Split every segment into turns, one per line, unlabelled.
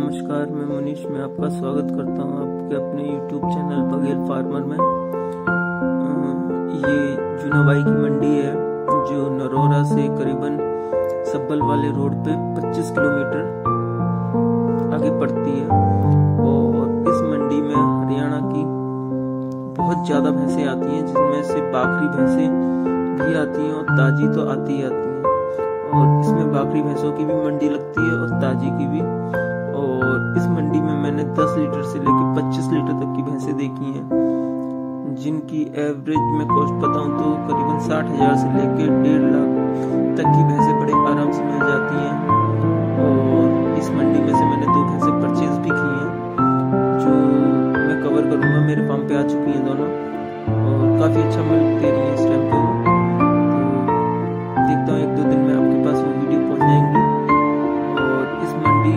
नमस्कार, मैं मनीष। मैं आपका स्वागत करता हूं आपके अपने YouTube चैनल बघेल फार्मर में। ये जुनावाई की मंडी है जो नरोरा से करीबन सब्बल वाले रोड पे 25 किलोमीटर आगे पड़ती है। और इस मंडी में हरियाणा की बहुत ज्यादा भैंसें आती हैं, जिनमें से बाकरी भैंसें भी आती हैं और ताजी तो आती ही आती हैं। और इसमें बाकरी भैंसों की भी मंडी लगती है और ताजी की भी। और इस मंडी में मैंने 10 लीटर से लेकर 25 लीटर तक की भैंसें देखी हैं, जिनकी एवरेज में कॉस्ट बताऊं तो करीबन 60,000 से लेकर 1.5 लाख तक की भैंसें बड़े आराम से मिल जाती हैं। और इस मंडी में से मैंने 2 भैंसें परचेज भी की हैं, जो मैं कवर करूंगा। मेरे फार्म पे आ चुकी हैं दोनों और काफी अच्छा मिल्क दे रही है इस टाइम पे। तो देखता हूँ 1-2 दिन में आपके पास वो वीडियो पहुंच जाएंगी। और इस मंडी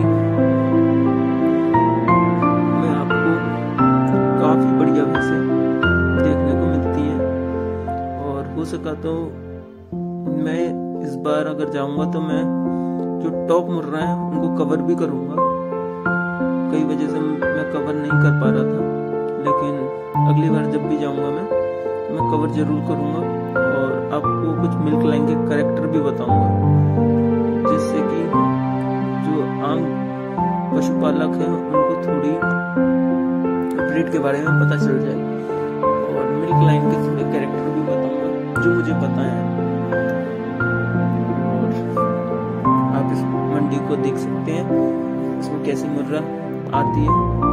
में आपको काफी बढ़िया भैंसें देखने को मिलती हैं। और हो सका तो मैं इस बार अगर जाऊंगा तो मैं जो टॉप मुर्रा है उनको कवर भी करूंगा। कई वजह से मैं कवर नहीं कर पा रहा था, लेकिन अगली बार जब भी जाऊंगा मैं कवर जरूर करूंगा। और आपको कुछ मिल्क लाइन के कैरेक्टर भी बताऊंगा, जिससे कि जो आम पशुपालक हैं उनको थोड़ी ब्रीड के बारे में पता चल जाए। और मिल्क लाइन के थोड़े कैरेक्टर भी बताऊंगा जो मुझे पता है। और आप इस मंडी को देख सकते हैं, इसमें कैसी मुर्रा आती है।